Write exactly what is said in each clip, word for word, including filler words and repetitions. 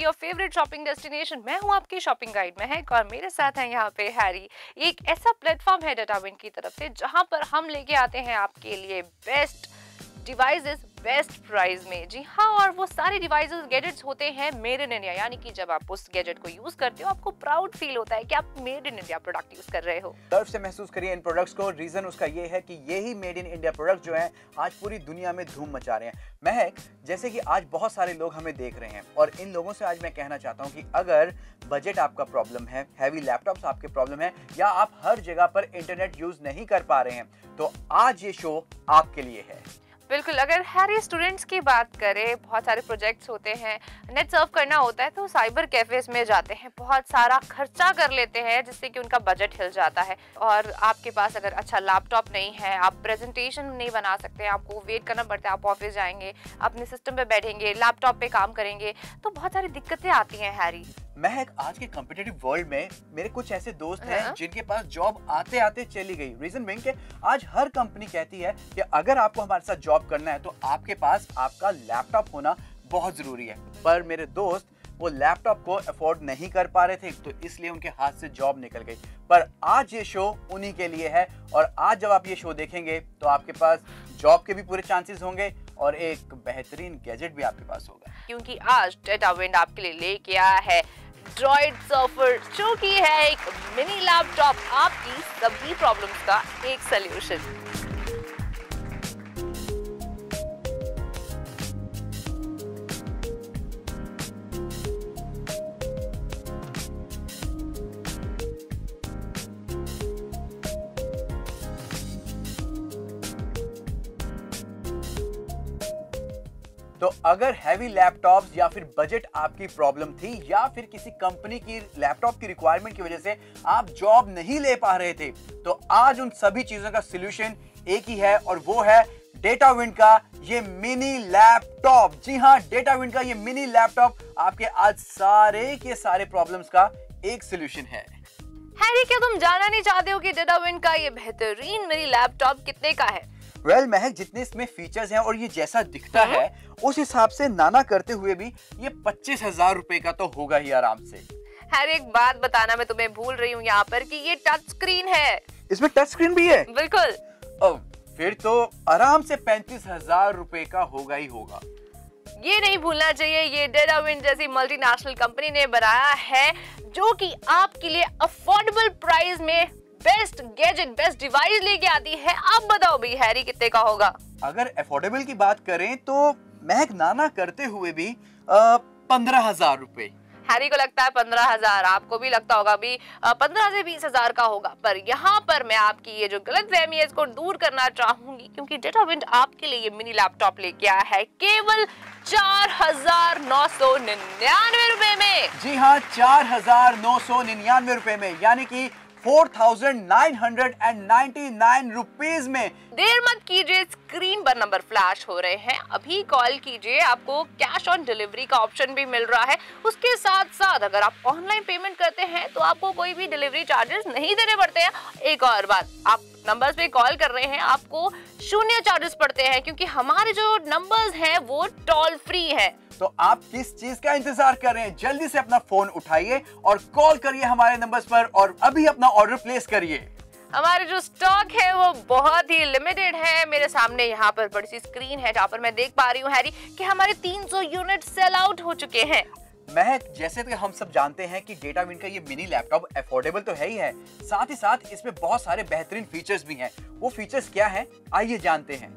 Your favourite shopping destination. मैं हूं आपकी शॉपिंग गाइड महक और मेरे साथ हैं यहाँ पे हैरी। ये एक ऐसा प्लेटफॉर्म है डेटाविन की तरफ से जहां पर हम लेके आते हैं आपके लिए बेस्ट डिवाइसेस बेस्ट प्राइस में। जी हाँ, और वो सारे डिवाइसेस गैजेट्स होते हैं मेड इन इंडिया, यानी कि जब आप उस गैजेट को यूज करते हो आपको प्राउड फील होता है कि आप made in India product use कर रहे हो। गर्व से महसूस करिए इन प्रोडक्ट्स को। रीजन उसका ये है कि यही मेड इन इंडिया प्रोडक्ट जो हैं आज पूरी दुनिया में धूम मचा रहे हैं। महक, जैसे कि आज बहुत सारे लोग हमें देख रहे हैं और इन लोगों से आज मैं कहना चाहता हूँ कि अगर बजट आपका प्रॉब्लम है, हैवी लैपटॉप्स आपके प्रॉब्लम है, या आप हर जगह पर इंटरनेट यूज नहीं कर पा रहे हैं, तो आज ये शो आपके लिए है। बिल्कुल। अगर हैरी स्टूडेंट्स की बात करें, बहुत सारे प्रोजेक्ट्स होते हैं, नेट सर्फ करना होता है तो साइबर कैफेज में जाते हैं, बहुत सारा खर्चा कर लेते हैं जिससे कि उनका बजट हिल जाता है। और आपके पास अगर अच्छा लैपटॉप नहीं है, आप प्रेजेंटेशन नहीं बना सकते, आपको वेट करना पड़ता है, आप ऑफिस जाएंगे, अपने सिस्टम पे बैठेंगे, लैपटॉप पे काम करेंगे, तो बहुत सारी दिक्कतें आती हैं हैरी। महक, आज के कॉम्पिटिटिव वर्ल्ड में मेरे कुछ ऐसे दोस्त हैं जिनके पास जॉब आते आते चली गई। रीजन बीइंग कि आज हर कंपनी कहती है कि अगर आपको हमारे साथ जॉब करना है तो आपके पास आपका लैपटॉप होना बहुत जरूरी है। पर मेरे दोस्त वो लैपटॉप को अफोर्ड नहीं कर पा रहे थे, तो इसलिए उनके हाथ से जॉब निकल गई। पर आज ये शो उन्हीं के लिए है और आज जब आप ये शो देखेंगे तो आपके पास जॉब के भी पूरे चांसेस होंगे और एक बेहतरीन गैजेट भी आपके पास होगा, क्योंकि आज डेटाविन आपके लिए लेके आया है ड्रॉइड सर्फर, जो कि है एक मिनी लैपटॉप, आपकी सभी प्रॉब्लम्स का एक सलूशन। तो अगर हैवी लैपटॉप्स या फिर बजट आपकी प्रॉब्लम थी या फिर किसी कंपनी की लैपटॉप की रिक्वायरमेंट की वजह से आप जॉब नहीं ले पा रहे थे, तो आज उन सभी चीजों का सॉल्यूशन एक ही है और वो है डेटाविन का ये मिनी लैपटॉप। जी हाँ, डेटाविन का ये मिनी लैपटॉप आपके आज सारे के सारे प्रॉब्लम्स का एक सॉल्यूशन है। हैरी, क्या तुम जानना नहीं चाहते हो कि डेटाविन का ये बेहतरीन मिनी लैपटॉप कितने का है? वेल well, महक, जितने इसमें फीचर्स हैं और ये जैसा दिखता है उस हिसाब से नाना करते हुए भी ये पच्चीस हजार रुपए का तो होगा ही आराम से। हैरी, एक बात बताना मैं तुम्हें भूल रही हूँ यहाँ पर कि ये टच स्क्रीन है। इसमें टच स्क्रीन भी है? बिल्कुल। ओ, फिर तो आराम से पैंतीस हजार रुपए का होगा ही होगा। ये नहीं भूलना चाहिए, ये डेटाविन जैसी मल्टीनेशनल कंपनी ने बनाया है जो कि आपके लिए अफोर्डेबल प्राइस में बेस्ट गैजेट, बेस्ट डिवाइस लेके आती है। आप बताओ भाई हैरी, कितने का होगा? अगर अफोर्डेबल की बात करें तो महक नाना करते हुए भी पंद्रह हजार रुपए। हैरी को लगता है पंद्रह हजार, आपको भी लगता होगा भी पंद्रह से बीस हजार का होगा। पर यहाँ पर मैं आपकी ये जो गलतफहमी है इसको दूर करना चाहूंगी, क्योंकि डेटाविन आपके लिए ये मिनी लैपटॉप लेके आया है केवल चार हजार नौ सौ निन्यानवे रुपए में। जी हाँ, चार हजार नौ सौ निन्यानवे रुपए में, यानी कि four thousand nine hundred ninety nine rupees में। देर मत कीजिए, स्क्रीन पर नंबर फ्लैश हो रहे हैं, अभी कॉल कीजिए। आपको कैश ऑन डिलीवरी का ऑप्शन भी मिल रहा है। उसके साथ साथ अगर आप ऑनलाइन पेमेंट करते हैं तो आपको कोई भी डिलीवरी चार्जेस नहीं देने पड़ते हैं। एक और बात, आप नंबर्स पे कॉल कर रहे हैं, आपको शून्य चार्जेस पड़ते हैं, क्योंकि हमारे जो नंबर्स हैं वो टोल फ्री है। तो आप किस चीज का इंतजार कर रहे हैं? जल्दी से अपना फोन उठाइए और कॉल करिए हमारे नंबर्स पर और अभी अपना ऑर्डर प्लेस करिए। हमारे जो स्टॉक है वो बहुत ही लिमिटेड है। मेरे सामने यहाँ पर बड़ी सी स्क्रीन है जहाँ पर मैं देख पा रही हूँ हैरी कि हमारे तीन सौ यूनिट सेल आउट हो चुके हैं। महक, जैसे कि हम सब जानते हैं कि डेटाविन का ये मिनी लैपटॉप अफोर्डेबल तो है ही है, साथ ही साथ इसमें बहुत सारे बेहतरीन फीचर्स भी हैं। वो फीचर्स क्या हैं, आइए जानते हैं।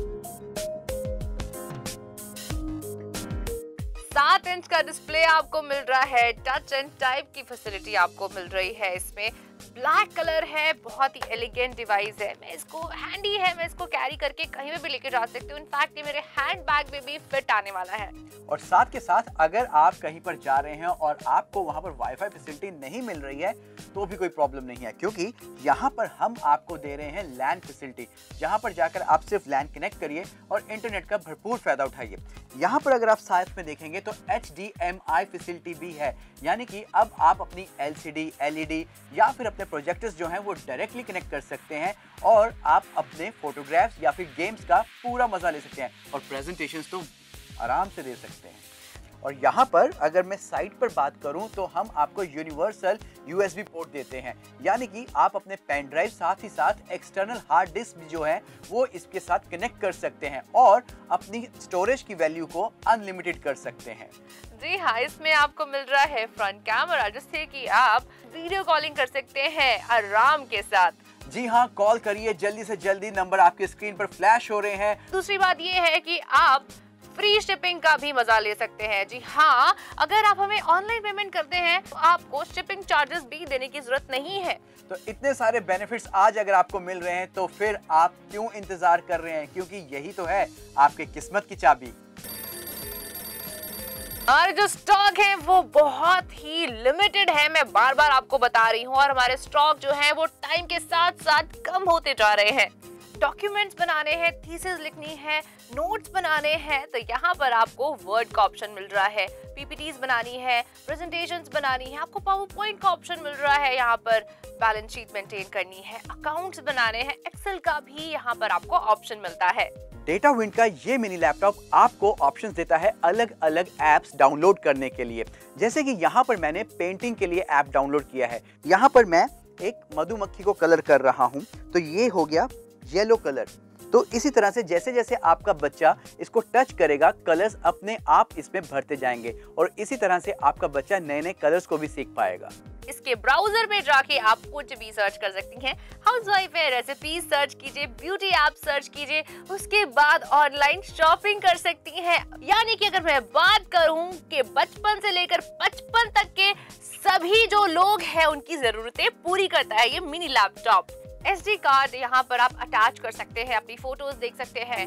सात इंच का डिस्प्ले आपको मिल रहा है, टच एंड टाइप की फैसिलिटी आपको मिल रही है इसमें, ब्लैक कलर है, बहुत ही एलिगेंट डिवाइस है। मैं इसको हैंडी है, मैं इसको कैरी करके कहीं पे भी लेके जा सकती हूँ। इनफैक्ट ये मेरे हैंड बैग में भी फिट आने वाला है। और साथ के साथ अगर आप कहीं पर जा रहे हैं और आपको वहां पर वाईफाई फैसिलिटी नहीं मिल रही है तो भी कोई प्रॉब्लम नहीं है, क्योंकि यहाँ पर हम आपको दे रहे हैं लैन फैसिलिटी, जहाँ पर जाकर आप सिर्फ लैन कनेक्ट करिए और इंटरनेट का भरपूर फायदा उठाइए। यहाँ पर अगर आप साथ में देखेंगे तो H D M I facility भी है, यानी कि अब आप अपनी L C D, L E D या फिर अपने प्रोजेक्टर्स जो हैं वो डायरेक्टली कनेक्ट कर सकते हैं और आप अपने फोटोग्राफ्स या फिर गेम्स का पूरा मजा ले सकते हैं और प्रेजेंटेशंस तो आराम से दे सकते हैं। और यहाँ पर अगर मैं साइड पर बात करूँ तो हम आपको यूनिवर्सल यूएसबी पोर्ट देते हैं, यानी कि आप अपने पेन ड्राइव साथ ही साथ एक्सटर्नल हार्ड डिस्क भी जो है वो इसके साथ कनेक्ट कर सकते हैं और अपनी स्टोरेज की वैल्यू को अनलिमिटेड कर सकते हैं। जी हाँ, इसमें आपको मिल रहा है फ्रंट कैमरा जिससे कि आप वीडियो कॉलिंग कर सकते हैं आराम के साथ। जी हाँ, कॉल करिए जल्दी से जल्दी, नंबर आपके स्क्रीन पर फ्लैश हो रहे हैं। दूसरी बात ये है कि आप फ्री शिपिंग का भी मजा ले सकते हैं। जी हाँ, अगर आप हमें ऑनलाइन पेमेंट करते हैं तो आपको शिपिंग चार्जेस भी देने की जरूरत नहीं है। तो इतने सारे बेनिफिट्स आज अगर आपको मिल रहे हैं तो फिर आप क्यों इंतजार कर रहे हैं, क्योंकि यही तो है आपके किस्मत की चाबी। हमारे जो स्टॉक है वो बहुत ही लिमिटेड है, मैं बार बार आपको बता रही हूँ, और हमारे स्टॉक जो है वो टाइम के साथ साथ कम होते जा रहे हैं। डॉक्यूमेंट्स बनाने हैं, थीसिस लिखनी है, नोट्स बनाने हैं, तो यहाँ पर आपको वर्ड का ऑप्शन मिल रहा है। पीपीटीज बनानी है, प्रेजेंटेशंस बनानी है, आपको पावर पॉइंट का ऑप्शन मिल रहा है। यहाँ पर बैलेंस शीट मेंटेन करनी है, अकाउंट्स बनाने हैं, एक्सेल का भी यहाँ पर आपको ऑप्शन मिलता है। डेटाविंड का ये मिनी लैपटॉप आपको ऑप्शंस देता है अलग अलग एप्स डाउनलोड करने के लिए। जैसे कि यहाँ पर मैंने पेंटिंग के लिए ऐप डाउनलोड किया है। यहाँ पर मैं एक मधुमक्खी को कलर कर रहा हूँ, तो ये हो गया येलो कलर। तो इसी तरह से जैसे जैसे आपका बच्चा इसको टच करेगा, कलर्स अपने आप इसमें भरते जाएंगे और इसी तरह से आपका बच्चा नए नए कलर्स को भी सीख पाएगा। इसके ब्राउजर में जाके आप कुछ भी सर्च कर सकती हैं। हाउसवाइफ है, रेसिपीज सर्च कीजिए, ब्यूटी ऐप सर्च कीजिए, उसके बाद ऑनलाइन शॉपिंग कर सकती हैं। यानी कि अगर मैं बात करूं कि बचपन से लेकर पचपन तक के सभी जो लोग हैं उनकी जरूरतें पूरी करता है ये मिनी लैपटॉप। एसडी कार्ड यहाँ पर आप अटैच कर सकते हैं, अपनी फोटोज देख सकते हैं।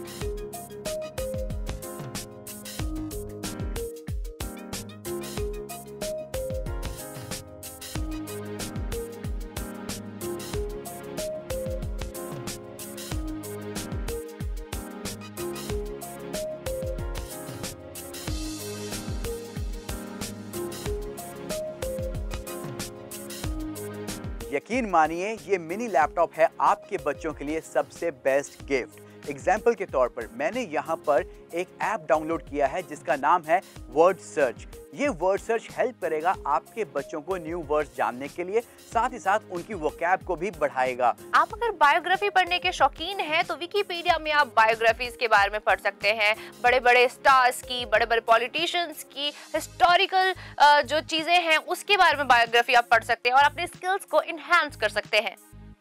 यकीन मानिए ये मिनी लैपटॉप है आपके बच्चों के लिए सबसे बेस्ट गिफ्ट। एग्जाम्पल के तौर पर मैंने यहाँ पर एक ऐप डाउनलोड किया है जिसका नाम है वर्ड सर्च। ये वर्ड सर्च हेल्प करेगा आपके बच्चों को न्यू वर्ड्स जानने के लिए, साथ ही साथ उनकी वोकैब को भी बढ़ाएगा। आप अगर बायोग्राफी पढ़ने के शौकीन हैं तो विकिपीडिया में आप बायोग्राफीज के बारे में पढ़ सकते हैं। बड़े बड़े स्टार्स की, बड़े बड़े पॉलिटिशियंस की, हिस्टोरिकल जो चीजें हैं उसके बारे में बायोग्राफी आप पढ़ सकते हैं और अपने स्किल्स को इनहैंस कर सकते हैं।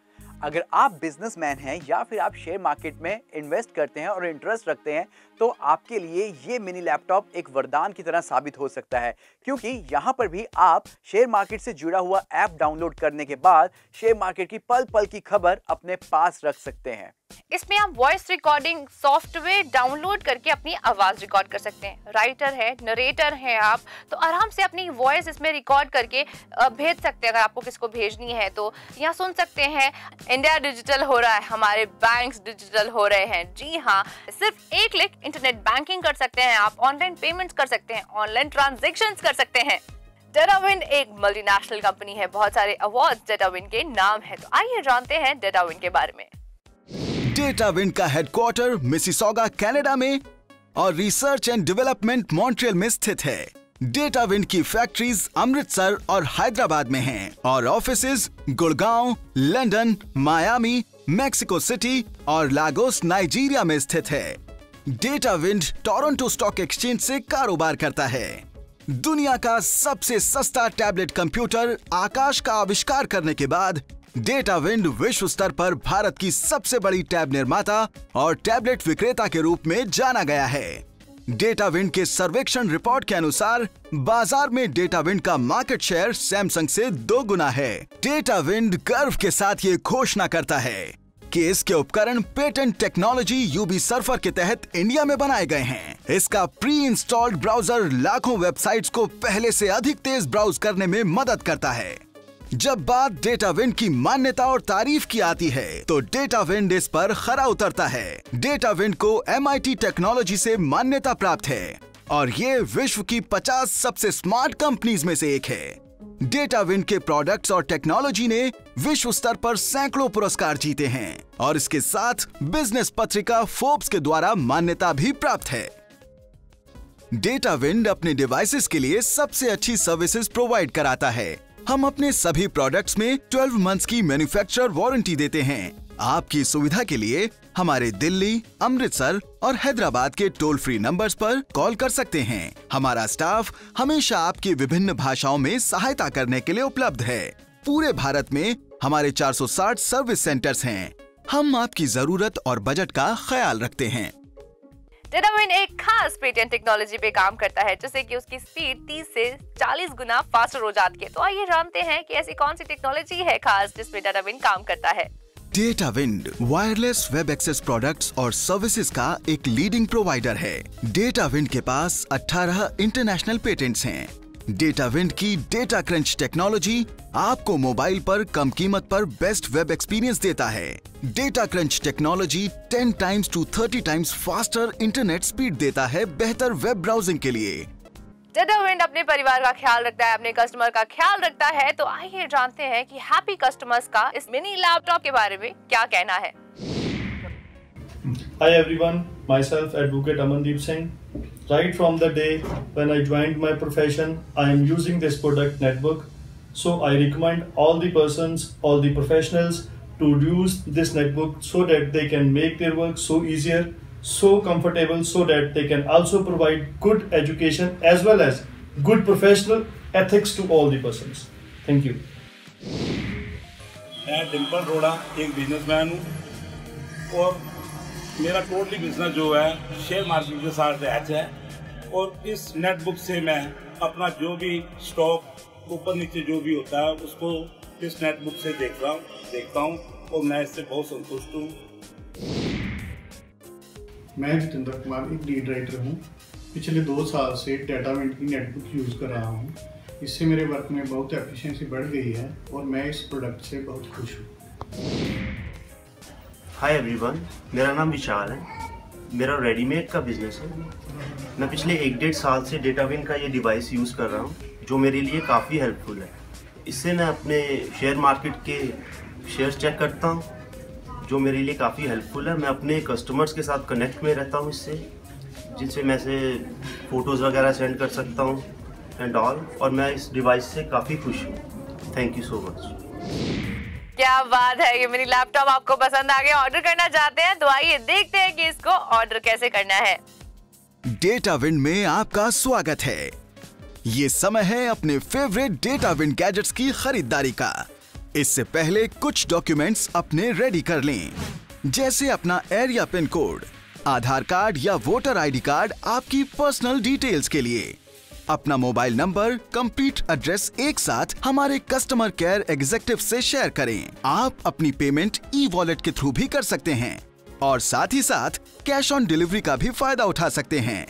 अगर आप बिजनेसमैन हैं या फिर आप शेयर मार्केट में इन्वेस्ट करते हैं और इंटरेस्ट रखते हैं तो आपके लिए ये मिनी लैपटॉप एक वरदान की तरह साबित हो सकता है, क्योंकि यहाँ पर भी आप शेयर मार्केट से जुड़ा हुआ ऐप डाउनलोड करने के बाद शेयर मार्केट की पल पल की खबर अपने पास रख सकते हैं। इसमें आप वॉइस रिकॉर्डिंग सॉफ्टवेयर डाउनलोड करके अपनी आवाज रिकॉर्ड कर सकते हैं। राइटर है, नरेटर है आप, तो आराम से अपनी वॉइस इसमें रिकॉर्ड करके भेज सकते हैं। अगर आपको किसको भेजनी है तो यहाँ सुन सकते हैं। इंडिया डिजिटल हो रहा है, हमारे बैंक्स डिजिटल हो रहे हैं। जी हाँ, सिर्फ एक क्लिक इंटरनेट बैंकिंग कर सकते हैं आप, ऑनलाइन पेमेंट्स कर सकते हैं, ऑनलाइन ट्रांजैक्शंस कर सकते हैं। डेटाविंड एक मल्टीनेशनल कंपनी है, बहुत सारे अवार्ड्स डेटाविंड के नाम है। तो आइए जानते हैं डेटाविंड के बारे में। डेटाविंड का हेडक्वार्टर मिसिसॉगा कनाडा में और रिसर्च एंड डेवलपमेंट मॉन्ट्रियल में स्थित है। डेटाविंड की फैक्ट्रीज अमृतसर और हैदराबाद में हैं और offices Gurgaon, London, Miami, Mexico City और लागोस नाइजीरिया में स्थित है। डेटाविंड टोरंटो स्टॉक एक्सचेंज से कारोबार करता है। दुनिया का सबसे सस्ता टैबलेट कंप्यूटर आकाश का आविष्कार करने के बाद डेटाविंड विश्व स्तर पर भारत की सबसे बड़ी टैब निर्माता और टैबलेट विक्रेता के रूप में जाना गया है। डेटाविंड के सर्वेक्षण रिपोर्ट के अनुसार बाजार में डेटाविंड का मार्केट शेयर सैमसंग से दो गुना है। डेटाविंड गर्व के साथ ये घोषणा करता है कि इसके उपकरण पेटेंट टेक्नोलॉजी यूबी सर्फर के तहत इंडिया में बनाए गए हैं। इसका प्री इंस्टॉल्ड ब्राउजर लाखों वेबसाइट्स को पहले से अधिक तेज ब्राउज करने में मदद करता है। जब बात डेटाविंड की मान्यता और तारीफ की आती है तो डेटाविंड इस पर खरा उतरता है। डेटाविंड को एम आई टी टेक्नोलॉजी से मान्यता प्राप्त है और ये विश्व की पचास सबसे स्मार्ट कंपनीज में से एक है। डेटाविंड के प्रोडक्ट्स और टेक्नोलॉजी ने विश्व स्तर पर सैकड़ों पुरस्कार जीते हैं और इसके साथ बिजनेस पत्रिका फोर्ब्स के द्वारा मान्यता भी प्राप्त है। डेटा विंड अपने डिवाइसेस के लिए सबसे अच्छी सर्विसेज प्रोवाइड कराता है। हम अपने सभी प्रोडक्ट्स में ट्वेल्व मंथ्स की मैन्युफैक्चरर वारंटी देते हैं। आपकी सुविधा के लिए हमारे दिल्ली, अमृतसर और हैदराबाद के टोल फ्री नंबर्स पर कॉल कर सकते हैं। हमारा स्टाफ हमेशा आपकी विभिन्न भाषाओं में सहायता करने के लिए उपलब्ध है। पूरे भारत में हमारे चार सौ साठ सर्विस सेंटर्स हैं। हम आपकी जरूरत और बजट का ख्याल रखते हैं। डेटाविन एक खास पेटेंट टेक्नोलॉजी पे काम करता है जिससे कि उसकी स्पीड तीस से चालीस गुना फास्टर हो जाती है। तो आइए जानते हैं कि ऐसी कौन सी टेक्नोलॉजी है खास जिस पे डेटाविन काम करता है। Datawind wireless web access products और सर्विसेज का एक लीडिंग प्रोवाइडर है। डेटाविंड के पास अठारह इंटरनेशनल पेटेंट्स हैं। डेटाविंड की डेटा क्रंच टेक्नोलॉजी आपको मोबाइल पर कम कीमत पर बेस्ट वेब एक्सपीरियंस देता है। Data crunch technology ten times to thirty times faster internet speed देता है बेहतर वेब ब्राउजिंग के लिए। डेटाविंड अपने परिवार का ख्याल रखता है, अपने कस्टमर का ख्याल रखता है। तो आइए जानते हैं कि हैप्पी कस्टमर्स का इस मिनी लैपटॉप के बारे में क्या कहना है। Hi everyone, myself Advocate Amandeep Singh. Right from the day when I joined my profession, I am using this product netbook. So I recommend all the persons, all the professionals to use this netbook so that they can make their work so easier, so comfortable, so that they can also provide good education as well as good professional ethics to all the persons. Thank you. मैं डिम्पल रोड़ा एक businessman हूँ और मेरा totally business जो है share market के साथ अटैच है और इस नेटबुक से मैं अपना जो भी स्टॉक ऊपर नीचे जो भी होता है उसको इस नेटबुक से देख रहा हूँ देखता हूँ और मैं इससे बहुत संतुष्ट हूँ। मैं जितेंद्र कुमार एक लीड राइटर हूँ। पिछले दो साल से डेटाविंड की नेटबुक यूज़ कर रहा हूँ। इससे मेरे वर्क में बहुत एफिशिएंसी बढ़ गई है और मैं इस प्रोडक्ट से बहुत खुश हूँ। हाय एवरीवन, मेरा नाम विशाल है। मेरा रेडीमेड का बिजनेस है। मैं पिछले एक डेढ़ साल से डेटाविन का ये डिवाइस यूज़ कर रहा हूँ जो मेरे लिए काफ़ी हेल्पफुल है। इससे मैं अपने शेयर मार्केट के शेयर्स चेक करता हूँ जो मेरे लिए काफ़ी हेल्पफुल है। मैं अपने कस्टमर्स के साथ कनेक्ट में रहता हूँ इससे, जिनसे मैं से फ़ोटोज़ वगैरह सेंड कर सकता हूँ एंड ऑल। और मैं इस डिवाइस से काफ़ी खुश हूँ। Thank you so much. क्या बात है, ये मिनी लैपटॉप आपको पसंद आ गया, ऑर्डर करना चाहते हैं तो आइए देखते हैं कि इसको ऑर्डर कैसे करना है। डेटाविंड में आपका स्वागत है। ये समय है अपने फेवरेट डेटाविंड गैजेट्स की खरीदारी का। इससे पहले कुछ डॉक्यूमेंट्स अपने रेडी कर लें, जैसे अपना area pin code, Aadhaar card या वोटर आईडी कार्ड आपकी पर्सनल डिटेल्स के लिए, अपना मोबाइल नंबर, कंप्लीट एड्रेस एक साथ हमारे कस्टमर केयर एग्जीक्यूटिव से शेयर करें। आप अपनी पेमेंट ई वॉलेट के थ्रू भी कर सकते हैं और साथ ही साथ कैश ऑन डिलीवरी का भी फायदा उठा सकते हैं।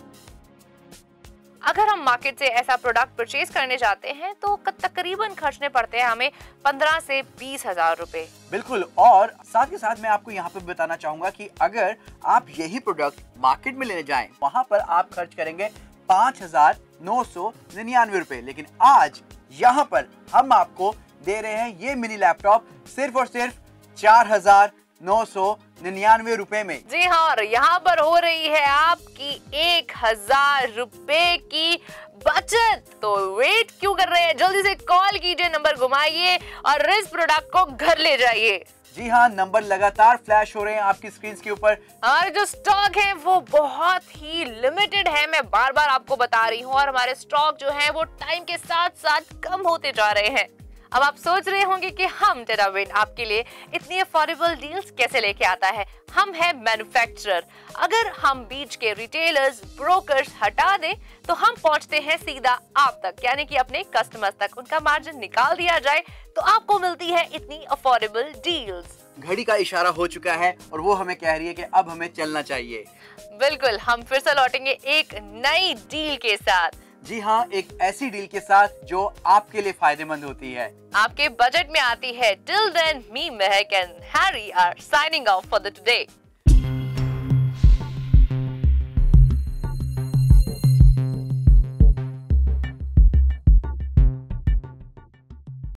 अगर हम मार्केट से ऐसा प्रोडक्ट परचेज करने जाते हैं तो तकरीबन खर्चने पड़ते हैं हमें पंद्रह से बीस हजार रुपए। बिल्कुल, और साथ ही साथ मैं आपको यहाँ पे बताना चाहूंगा कि अगर आप यही प्रोडक्ट मार्केट में लेने जाएं, वहाँ पर आप खर्च करेंगे पाँच हजार नौ सौ निन्यानवे रुपए। लेकिन आज यहाँ पर हम आपको दे रहे हैं ये मिनी लैपटॉप सिर्फ और सिर्फ चार हजार नौ सौ निन्यानवे रुपए में। जी हाँ, और यहाँ पर हो रही है आपकी एक हजार रुपए की बचत। तो वेट क्यों कर रहे हैं, जल्दी से कॉल कीजिए, नंबर घुमाइए और इस प्रोडक्ट को घर ले जाइए। जी हाँ, नंबर लगातार फ्लैश हो रहे हैं आपकी स्क्रीन के ऊपर। हमारे जो स्टॉक है वो बहुत ही लिमिटेड है, मैं बार बार आपको बता रही हूँ, और हमारे स्टॉक जो है वो टाइम के साथ साथ कम होते जा रहे हैं। अब आप सोच रहे होंगे कि हम डेटाविन आपके लिए इतनी अफोर्डेबल डील्स कैसे लेके आता है। हम है मैन्युफैक्चरर। अगर हम बीच के रिटेलर्स, ब्रोकर्स हटा दें तो हम पहुंचते हैं सीधा आप तक, यानी कि अपने कस्टमर्स तक। उनका मार्जिन निकाल दिया जाए तो आपको मिलती है इतनी अफोर्डेबल डील्स। घड़ी का इशारा हो चुका है और वो हमें कह रही है कि अब हमें चलना चाहिए। बिल्कुल, हम फिर से लौटेंगे एक नई डील के साथ। जी हाँ, एक ऐसी डील के साथ जो आपके लिए फायदेमंद होती है, आपके बजट में आती है। Till then, me, Mehak and Harry are signing off for the today.